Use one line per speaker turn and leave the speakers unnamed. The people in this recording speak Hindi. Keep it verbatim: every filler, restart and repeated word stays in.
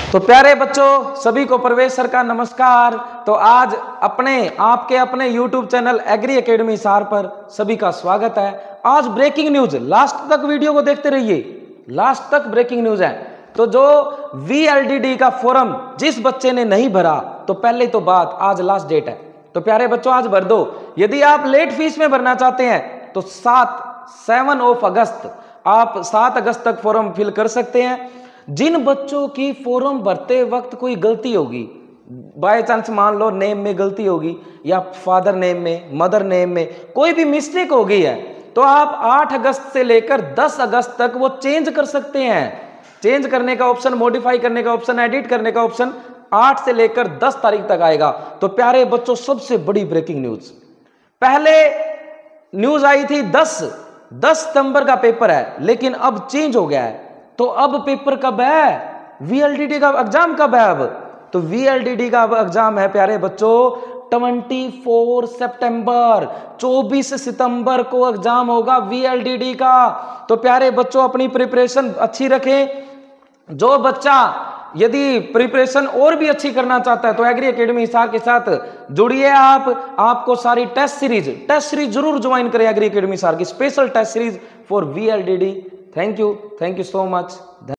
तो प्यारे बच्चों, सभी को प्रवेश सर का नमस्कार। तो आज अपने आपके अपने YouTube channel agri academy Hisar पर सभी का स्वागत है। आज ब्रेकिंग न्यूज, लास्ट तक वीडियो को देखते रहिए, लास्ट तक ब्रेकिंग न्यूज है। तो जो वी एल डी डी का फॉर्म जिस बच्चे ने नहीं भरा, तो पहले तो बात, आज लास्ट डेट है, तो प्यारे बच्चों आज भर दो। यदि आप लेट फीस में भरना चाहते हैं तो सात सेवन ऑफ अगस्त आप सात अगस्त तक फॉर्म फिल कर सकते हैं। जिन बच्चों की फॉर्म भरते वक्त कोई गलती होगी, बाय चांस मान लो नेम में गलती होगी या फादर नेम में, मदर नेम में कोई भी मिस्टेक हो गई है, तो आप आठ अगस्त से लेकर दस अगस्त तक वो चेंज कर सकते हैं। चेंज करने का ऑप्शन, मॉडिफाई करने का ऑप्शन, एडिट करने का ऑप्शन आठ से लेकर दस तारीख तक आएगा। तो प्यारे बच्चों, सबसे बड़ी ब्रेकिंग न्यूज, पहले न्यूज आई थी दस दस सितंबर का पेपर है, लेकिन अब चेंज हो गया है। तो अब पेपर कब है? वी एल डी डी का एग्जाम कब है अब? तो वी एल डी डी का अब एग्जाम है प्यारे बच्चों चौबीस सितंबर, चौबीस सितंबर को एग्जाम होगा वी एल डी डी का। तो प्यारे बच्चों अपनी प्रिपरेशन अच्छी रखें। जो बच्चा यदि प्रिपरेशन और भी अच्छी करना चाहता है तो एग्री एकेडमी हिसार के साथ जुड़िए। आप आपको सारी टेस्ट सीरीज टेस्ट सीरीज जरूर ज्वाइन करें एग्री एकेडमी हिसार की special test series for V L D D. Thank you, thank you so much.